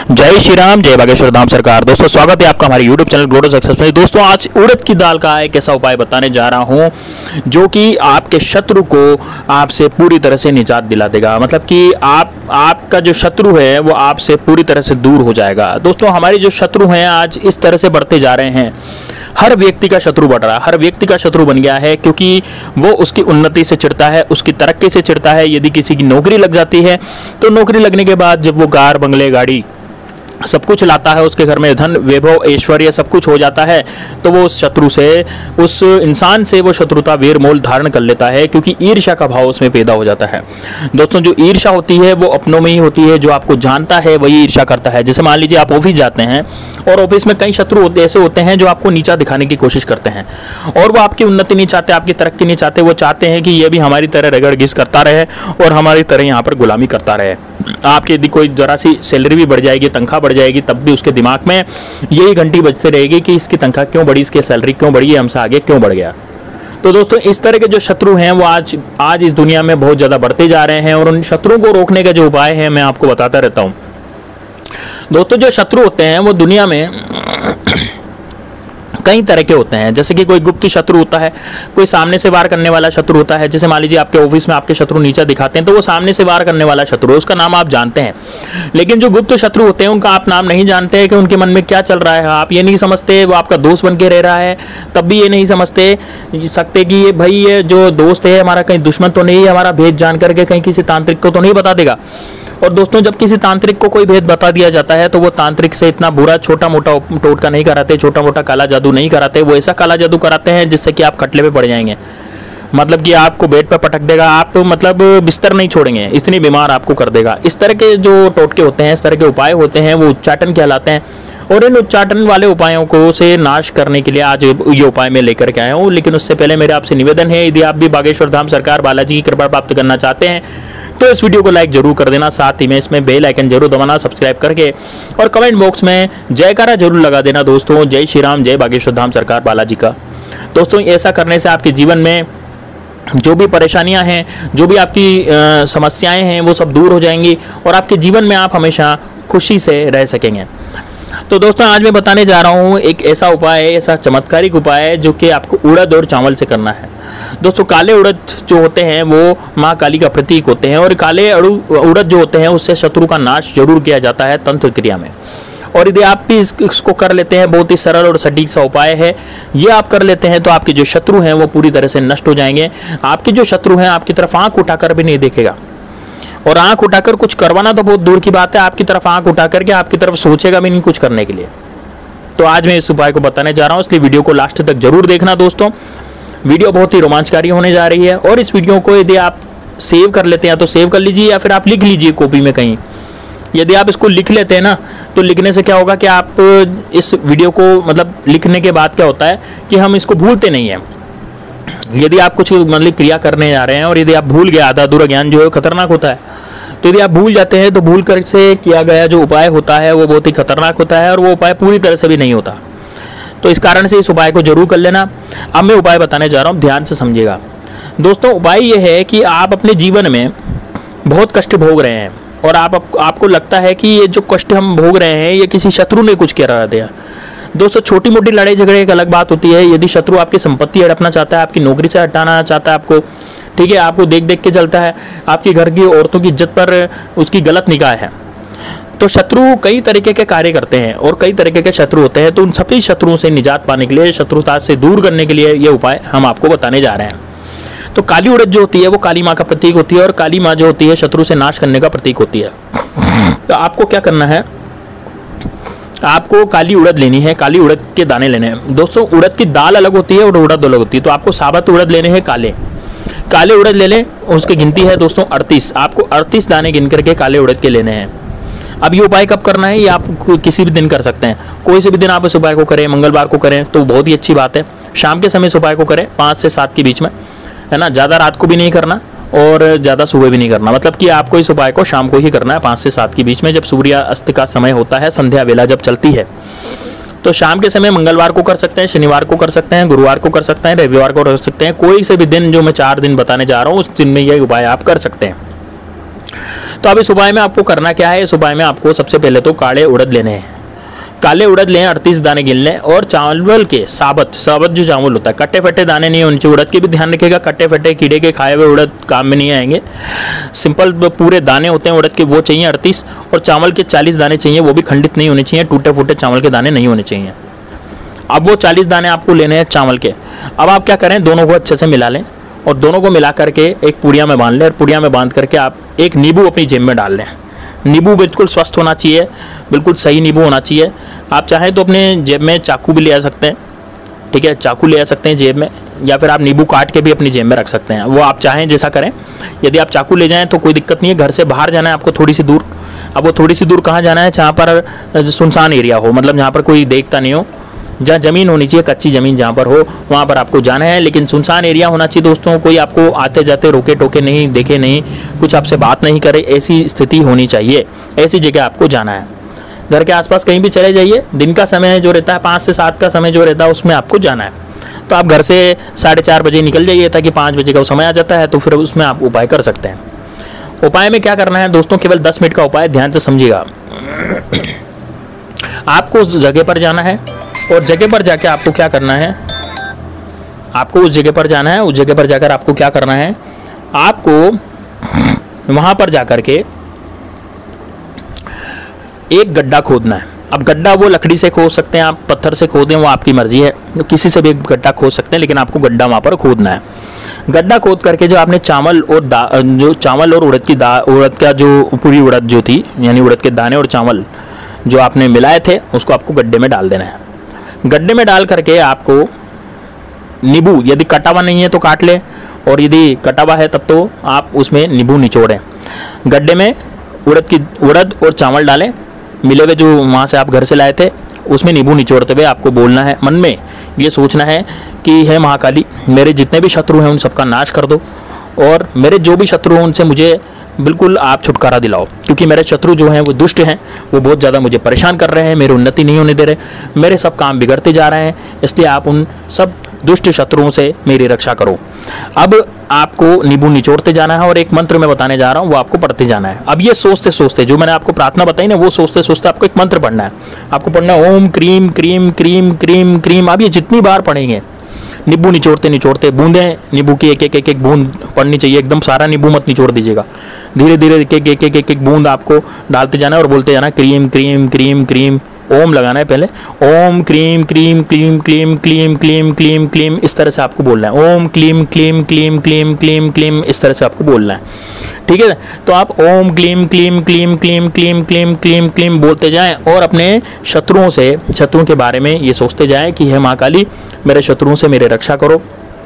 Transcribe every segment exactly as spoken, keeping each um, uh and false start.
जय श्री राम, जय बागेश्वर धाम सरकार। दोस्तों स्वागत है आपका हमारे यूट्यूब चैनल ग्लोडो सक्सेस में। दोस्तों आज उड़द की दाल का एक ऐसा उपाय बताने जा रहा हूं जो कि आपके शत्रु को आपसे पूरी तरह से निजात दिला देगा। मतलब कि आप आपका जो शत्रु है वो आपसे पूरी तरह से दूर हो जाएगा। दोस्तों हमारे जो शत्रु हैं आज इस तरह से बढ़ते जा रहे हैं, हर व्यक्ति का शत्रु बढ़ रहा है, हर व्यक्ति का शत्रु बन गया है, क्योंकि वो उसकी उन्नति से चिढ़ता है, उसकी तरक्की से चिढ़ता है। यदि किसी की नौकरी लग जाती है तो नौकरी लगने के बाद जब वो कार बंगले गाड़ी सब कुछ लाता है, उसके घर में धन वैभव ऐश्वर्य सब कुछ हो जाता है, तो वो उस शत्रु से, उस इंसान से वो शत्रुता वीर मोल धारण कर लेता है, क्योंकि ईर्ष्या का भाव उसमें पैदा हो जाता है। दोस्तों जो ईर्ष्या होती है वो अपनों में ही होती है, जो आपको जानता है वही ईर्ष्या करता है। जैसे मान लीजिए आप ऑफिस जाते हैं और ऑफिस में कई शत्रु ऐसे होते हैं जो आपको नीचा दिखाने की कोशिश करते हैं, और वो आपकी उन्नति नहीं चाहते, आपकी तरक्की नहीं चाहते। वो चाहते हैं कि ये भी हमारी तरह रगड़ घिस करता रहे और हमारी तरह यहाँ पर गुलामी करता रहे। आपकी यदि कोई जरा सी सैलरी भी बढ़ जाएगी, तनख्वाह बढ़ जाएगी, तब भी उसके दिमाग में यही घंटी बजती रहेगी कि इसकी तनख्वाह क्यों बढ़ी, इसकी सैलरी क्यों बढ़ी, हमसे आगे क्यों बढ़ गया। तो दोस्तों इस तरह के जो शत्रु हैं वो आज आज इस दुनिया में बहुत ज़्यादा बढ़ते जा रहे हैं, और उन शत्रुओं को रोकने का जो उपाय है मैं आपको बताता रहता हूँ। दोस्तों जो शत्रु होते हैं वो दुनिया में कई तरह के होते हैं। जैसे कि कोई गुप्त शत्रु होता है, कोई सामने से वार करने वाला शत्रु होता है। जैसे मान लीजिए आपके ऑफिस में आपके शत्रु नीचा दिखाते हैं तो वो सामने से वार करने वाला शत्रु है, उसका नाम आप जानते हैं। लेकिन जो गुप्त शत्रु होते हैं उनका आप नाम नहीं जानते हैं कि उनके मन में क्या चल रहा है। आप ये नहीं समझते वो आपका दोस्त बन के रह रहा है, तब भी ये नहीं समझते सकते कि ये भाई ये जो दोस्त है हमारा कहीं दुश्मन तो नहीं है, हमारा भेद जान करके कहीं किसी तांत्रिक को तो नहीं बता देगा। और दोस्तों जब किसी तांत्रिक को कोई भेद बता दिया जाता है तो वो तांत्रिक से इतना बुरा छोटा मोटा टोटका नहीं कराते, छोटा मोटा काला जादू नहीं कराते। वो ऐसा काला जादू कराते हैं जिससे कि आप खटले पे पड़ जाएंगे, मतलब कि आपको बेड पर पटक देगा, आप मतलब बिस्तर नहीं छोड़ेंगे, इतनी बीमार आपको कर देगा। इस तरह के जो टोटके होते हैं, इस तरह के उपाय होते हैं, वो उच्चाटन कहलाते हैं। और इन उच्चाटन वाले उपायों को से नाश करने के लिए आज ये उपाय मैं लेकर के आया हूँ। लेकिन उससे पहले मेरा आपसे निवेदन है, यदि आप भी बागेश्वर धाम सरकार बालाजी की कृपा प्राप्त करना चाहते हैं तो इस वीडियो को लाइक जरूर कर देना, साथ ही में इसमें बेल आइकन जरूर दबाना सब्सक्राइब करके, और कमेंट बॉक्स में जयकारा जरूर लगा देना दोस्तों, जय श्री राम, जय बागेश्वर धाम सरकार बालाजी का। दोस्तों ऐसा करने से आपके जीवन में जो भी परेशानियां हैं, जो भी आपकी आ, समस्याएं हैं वो सब दूर हो जाएंगी, और आपके जीवन में आप हमेशा खुशी से रह सकेंगे। तो दोस्तों आज मैं बताने जा रहा हूँ एक ऐसा उपाय, ऐसा चमत्कारिक उपाय जो कि आपको उड़द और चावल से करना है। दोस्तों काले उड़द जो होते हैं वो माँ काली का प्रतीक होते हैं, और काले उड़द जो होते हैं उससे शत्रु का नाश जरूर किया जाता है तंत्र क्रिया में। और यदि आप भी इसको कर लेते हैं, बहुत ही सरल और सटीक सा उपाय है, ये आप कर लेते हैं तो आपके जो शत्रु हैं वो पूरी तरह से नष्ट हो जाएंगे। आपके जो शत्रु हैं आपकी तरफ आंख उठाकर भी नहीं देखेगा, और आंख उठाकर कुछ करवाना तो बहुत दूर की बात है, आपकी तरफ आंख उठा करके आपकी तरफ सोचेगा भी नहीं कुछ करने के लिए। तो आज मैं इस उपाय को बताने जा रहा हूँ, इसलिए वीडियो को लास्ट तक जरूर देखना दोस्तों। वीडियो बहुत ही रोमांचकारी होने जा रही है, और इस वीडियो को यदि आप सेव कर लेते हैं तो सेव कर लीजिए, या फिर आप लिख लीजिए कॉपी में कहीं। यदि आप इसको लिख लेते हैं ना तो लिखने से क्या होगा कि आप इस वीडियो को, मतलब लिखने के बाद क्या होता है कि हम इसको भूलते नहीं हैं। यदि आप कुछ मतलब क्रिया करने जा रहे हैं और यदि आप भूल गए, आधा अधूरा ज्ञान जो है खतरनाक होता है, तो यदि आप भूल जाते हैं तो भूल कर से किया गया जो उपाय होता है वो बहुत ही खतरनाक होता है, और वो उपाय पूरी तरह से भी नहीं होता। तो इस कारण से इस उपाय को जरूर कर लेना। अब मैं उपाय बताने जा रहा हूँ, ध्यान से समझिएगा दोस्तों। उपाय ये है कि आप अपने जीवन में बहुत कष्ट भोग रहे हैं, और आप आपको लगता है कि ये जो कष्ट हम भोग रहे हैं ये किसी शत्रु ने कुछ करा दिया। दोस्तों छोटी मोटी लड़ाई झगड़े एक अलग बात होती है। यदि शत्रु आपकी संपत्ति हड़पना चाहता है, आपकी नौकरी से हटाना चाहता है आपको, ठीक है, आपको देख देख के चलता है, आपकी घर की औरतों की इज्जत पर उसकी गलत निगाह है, तो शत्रु कई तरीके के कार्य करते हैं और कई तरीके के शत्रु होते हैं। तो उन सभी शत्रुओं से निजात पाने के लिए, शत्रुता से दूर करने के लिए ये उपाय हम आपको बताने जा रहे हैं। तो काली उड़द जो होती है वो काली माँ का प्रतीक होती है, और काली माँ जो होती है शत्रु से नाश करने का प्रतीक होती है। तो आपको क्या करना है, आपको काली उड़द लेनी है, काली उड़द के दाने लेने हैं। दोस्तों उड़द की दाल अलग होती है और उड़द अलग होती है, तो आपको साबुत उड़द लेने हैं, काले काले उड़द ले लें। उसकी गिनती है दोस्तों अड़तीस, आपको अड़तीस दाने गिन करके काले उड़द के लेने हैं। अब ये उपाय कब करना है, ये आप किसी भी दिन कर सकते हैं, कोई से भी दिन आप इस उपाय को करें, मंगलवार को करें तो बहुत ही अच्छी बात है। शाम के समय इस उपाय को करें, पाँच से सात के बीच में, है ना। ज़्यादा रात को भी नहीं करना और ज़्यादा सुबह भी नहीं करना, मतलब कि आपको इस उपाय को शाम को ही करना है, पाँच से सात के बीच में, जब सूर्य अस्त का समय होता है, संध्या वेला जब चलती है। तो शाम के समय मंगलवार को कर सकते हैं, शनिवार को कर सकते हैं, गुरुवार को कर सकते हैं, रविवार को कर सकते हैं, कोई से भी दिन जो मैं चार दिन बताने जा रहा हूँ उस दिन में यह उपाय आप कर सकते हैं। तो अब इस उपाय में आपको करना क्या है, इस उपाय में आपको सबसे पहले तो काले उड़द लेने हैं। काले उड़द लें, अड़तीस दाने गिन लें, और चावल के साबत साबत जो चावल होता है, कट्टे फटे दाने नहीं होने चाहिए। उड़द के भी ध्यान रखिएगा, कट्टे फटे कीड़े के खाए हुए उड़द काम में नहीं आएंगे। सिंपल पूरे दाने होते हैं उड़द के, वो चाहिए अड़तीस, और चावल के चालीस दाने चाहिए, वो भी खंडित नहीं होने चाहिए, टूटे फूटे चावल के दाने नहीं होने चाहिए। अब वो चालीस दाने आपको लेने हैं चावल के। अब आप क्या करें, दोनों को अच्छे से मिला लें, और दोनों को मिला करके एक पुड़िया में बांध लें, और पुड़िया में बांध करके आप एक नींबू अपनी जेब में डाल लें। नींबू बिल्कुल स्वस्थ होना चाहिए, बिल्कुल सही नींबू होना चाहिए। आप चाहें तो अपने जेब में चाकू भी ले आ सकते हैं, ठीक है, चाकू ले आ सकते हैं जेब में, या फिर आप नींबू काट के भी अपनी जेब में रख सकते हैं, वो आप चाहें जैसा करें। यदि आप चाकू ले जाएं तो कोई दिक्कत नहीं है। घर से बाहर जाना है आपको थोड़ी सी दूर। अब वो थोड़ी सी दूर कहाँ जाना है, जहाँ पर सुनसान एरिया हो, मतलब जहाँ पर कोई देखता नहीं हो, जहाँ ज़मीन होनी चाहिए, कच्ची ज़मीन जहाँ पर हो, वहाँ पर आपको जाना है। लेकिन सुनसान एरिया होना चाहिए दोस्तों, कोई आपको आते जाते रोके टोके नहीं, देखे नहीं, कुछ आपसे बात नहीं करे, ऐसी स्थिति होनी चाहिए। ऐसी जगह आपको जाना है। घर के आसपास कहीं भी चले जाइए, दिन का समय जो रहता है, पाँच से सात का समय जो रहता है, उसमें आपको जाना है। तो आप घर से साढ़े चार बजे निकल जाइए, ताकि पाँच बजे का समय आ जाता है, तो फिर उसमें आप उपाय कर सकते हैं। उपाय में क्या करना है दोस्तों, केवल दस मिनट का उपाय, ध्यान से समझिएगा। आपको उस जगह पर जाना है, और जगह पर जाके आपको क्या करना है, आपको उस जगह पर जाना है। उस जगह पर जाकर आपको क्या करना है, आपको वहां पर जाकर के एक गड्ढा खोदना है। अब गड्ढा वो लकड़ी से खोद सकते हैं, आप पत्थर से खोदें, वो आपकी मर्जी है, तो किसी से भी एक गड्ढा खोद सकते हैं, लेकिन आपको गड्ढा वहां पर खोदना है। गड्ढा खोद करके जो आपने चावल और दा जो चावल और उड़द की दा उड़द का जो पूरी उड़द जो थी, यानी उड़द के दाने और चावल जो आपने मिलाए थे, उसको आपको गड्ढे में डाल देना है। गड्ढे में डाल करके आपको नींबू, यदि कटा हुआ नहीं है तो काट ले, और यदि कटा हुआ है तब तो आप उसमें नींबू निचोड़ें। गड्ढे में उड़द की उड़द और चावल डालें, मिले हुए जो वहाँ से आप घर से लाए थे, उसमें नींबू निचोड़ते हुए आपको बोलना है, मन में ये सोचना है कि हे महाकाली, मेरे जितने भी शत्रु हैं उन सबका नाश कर दो, और मेरे जो भी शत्रु हैं उनसे मुझे बिल्कुल आप छुटकारा दिलाओ, क्योंकि मेरे शत्रु जो हैं वो दुष्ट हैं, वो बहुत ज़्यादा मुझे परेशान कर रहे हैं, मेरी उन्नति नहीं होने दे रहे, मेरे सब काम बिगड़ते जा रहे हैं, इसलिए आप उन सब दुष्ट शत्रुओं से मेरी रक्षा करो। अब आपको नींबू निचोड़ते जाना है, और एक मंत्र मैं बताने जा रहा हूँ, वो आपको पढ़ते जाना है। अब ये सोचते सोचते, जो मैंने आपको प्रार्थना बताई ना, वो सोचते सोचते आपको एक मंत्र पढ़ना है। आपको पढ़ना है ओम cream cream cream cream cream. अब ये जितनी बार पढ़ेंगे, नींबू निचोड़ते निचोड़ते, बूंदें नींबू की एक एक एक एक बूंद पड़नी चाहिए, एकदम सारा नींबू मत निचोड़ दीजिएगा, धीरे धीरे एक एक एक एक एक बूंद आपको डालते जाना है, और बोलते जाना क्रीम क्रीम क्रीम क्रीम। ओम लगाना है पहले, ओम क्लीम क्लीम क्लीम क्लीम क्लीम क्लीम क्लीम क्लीम, इस तरह से आपको बोलना है। ओम क्लीम क्लीम क्लीम क्लीम क्लीम क्लीम, इस तरह से आपको बोलना है, ठीक है। तो आप ओम क्लीम क्लीम क्लीम क्लीम क्लीम क्लीम क्लीम क्लीम बोलते जाएं, और अपने शत्रुओं से शत्रुओं के बारे में ये सोचते जाएं कि हे महाकाली, मेरे शत्रुओं से मेरे रक्षा करो।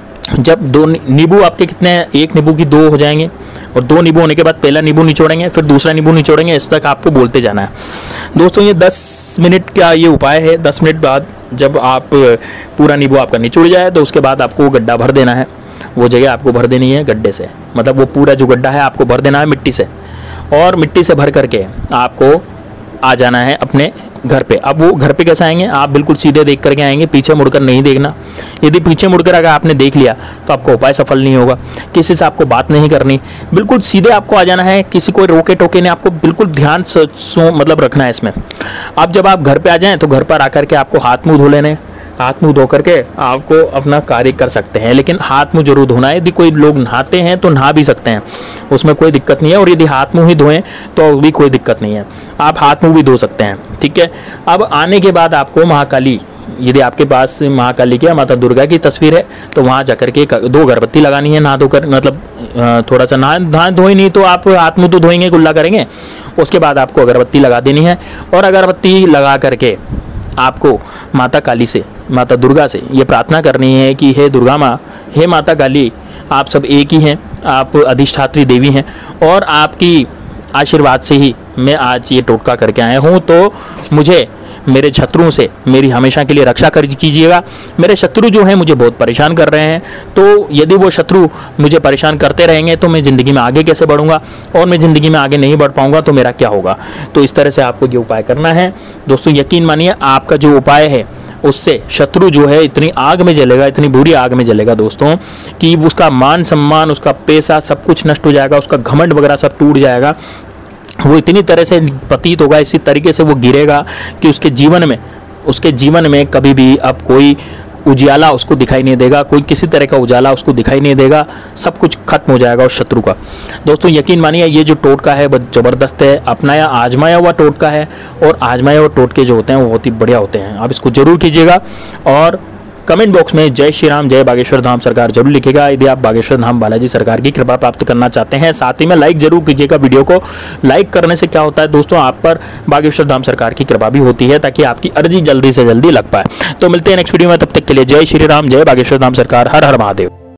जब दो नींबू आपके कितने हैं, एक नींबू की दो हो जाएंगे, और दो नींबू होने के बाद पहला नींबू निचोड़ेंगे, फिर दूसरा नींबू निचोड़ेंगे, इस तक आपको बोलते जाना है। दोस्तों ये दस मिनट का ये उपाय है। दस मिनट बाद जब आप पूरा नींबू आपका निचोड़ जाए, तो उसके बाद आपको गड्ढा भर देना है। वो जगह आपको भर देनी है गड्ढे से, मतलब वो पूरा जो गड्ढा है आपको भर देना है मिट्टी से, और मिट्टी से भर करके आपको आ जाना है अपने घर पे। अब वो घर पे कैसे आएंगे, आप बिल्कुल सीधे देख करके आएंगे, पीछे मुड़कर नहीं देखना। यदि पीछे मुड़कर अगर आपने देख लिया तो आपका उपाय सफल नहीं होगा। किसी से आपको बात नहीं करनी, बिल्कुल सीधे आपको आ जाना है, किसी को रोके टोके ने आपको बिल्कुल ध्यान सो मतलब रखना है इसमें। अब जब आप घर पे आ जाएं तो घर पर आकर के आपको हाथ मुंह धो लेने, हाथ मुंह धो करके आपको अपना कार्य कर सकते हैं, लेकिन हाथ मुंह जरूर धोना है। यदि कोई लोग नहाते हैं तो नहा भी सकते हैं, उसमें कोई दिक्कत नहीं है, और यदि हाथ मुंह ही धोएं तो भी कोई दिक्कत नहीं है, आप हाथ मुंह भी धो सकते हैं, ठीक है। अब आने के बाद आपको महाकाली, यदि आपके पास महाकाली की या माता दुर्गा की तस्वीर है तो वहाँ जाकर के दो अगरबत्ती लगानी है, नहा धोकर, मतलब थोड़ा सा नहा नहा धोए नहीं तो आप हाथ मुंह तो धोएंगे, कुल्ला करेंगे, उसके बाद आपको अगरबत्ती लगा देनी है। और अगरबत्ती लगा करके आपको माता काली से, माता दुर्गा से ये प्रार्थना करनी है कि हे दुर्गा माँ, हे माता काली, आप सब एक ही हैं, आप अधिष्ठात्री देवी हैं, और आपकी आशीर्वाद से ही मैं आज ये टोटका करके आया हूँ, तो मुझे मेरे शत्रुओं से मेरी हमेशा के लिए रक्षा कर कीजिएगा। मेरे शत्रु जो हैं मुझे बहुत परेशान कर रहे हैं, तो यदि वो शत्रु मुझे परेशान करते रहेंगे तो मैं ज़िंदगी में आगे कैसे बढ़ूंगा, और मैं ज़िंदगी में आगे नहीं बढ़ पाऊंगा तो मेरा क्या होगा। तो इस तरह से आपको ये उपाय करना है दोस्तों। यकीन मानिए आपका जो उपाय है उससे शत्रु जो है इतनी आग में जलेगा, इतनी बुरी आग में जलेगा दोस्तों, कि उसका मान सम्मान, उसका पैसा सब कुछ नष्ट हो जाएगा, उसका घमंड वगैरह सब टूट जाएगा, वो इतनी तरह से पतित होगा, इसी तरीके से वो गिरेगा कि उसके जीवन में उसके जीवन में कभी भी अब कोई उजाला उसको दिखाई नहीं देगा, कोई किसी तरह का उजाला उसको दिखाई नहीं देगा, सब कुछ खत्म हो जाएगा उस शत्रु का। दोस्तों यकीन मानिए ये जो टोटका है बहुत ज़बरदस्त है, अपनाया आजमाया हुआ टोटका है, और आजमाया हुआ टोटके जो होते हैं वो बहुत ही बढ़िया होते हैं। आप इसको जरूर कीजिएगा और कमेंट बॉक्स में जय श्री राम जय बागेश्वर धाम सरकार जरूर लिखेगा यदि आप बागेश्वर धाम बालाजी सरकार की कृपा प्राप्त करना चाहते हैं। साथ ही में लाइक जरूर कीजिएगा वीडियो को। लाइक करने से क्या होता है दोस्तों, आप पर बागेश्वर धाम सरकार की कृपा भी होती है ताकि आपकी अर्जी जल्दी से जल्दी लग पाए। तो मिलते हैं नेक्स्ट वीडियो में, तब तक के लिए जय श्री राम जय बागेश्वर धाम सरकार, हर हर महादेव।